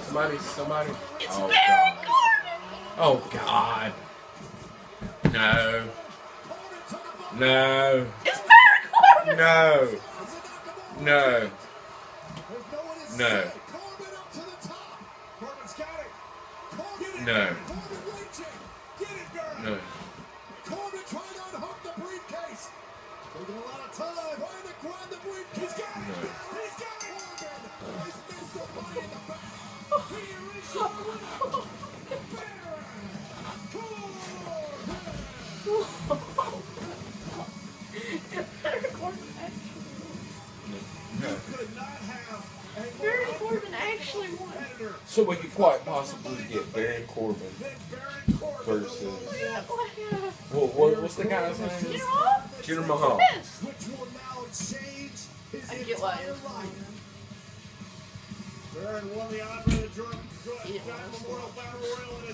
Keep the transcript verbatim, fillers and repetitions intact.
somebody, somebody. It's Oh Baron God. Corbin! Oh God. No. No. It's Baron Corbin! No. No. No. No. No. Corbin trying to unhook the briefcase. Taking a lot of time. Trying to grab the briefcase. He's got it. No. He's got it. Corbin has missed the money in the back. Here is the winner. Baron Corbin actually No. You could not have a Baron Corbin actually won. competitor So we could quite possibly get Baron Corbin than Baron Corbin. versus. Yeah, like, uh, Well, what, what's the guy's name? Jinder Mahal? Jinder Mahal. Yes. Which will now change his I get why entire it's life. Baron won the Honor of the Drum, Yeah. Memorial Battle Royal in